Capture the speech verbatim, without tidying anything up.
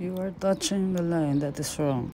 You are touching the line that is wrong.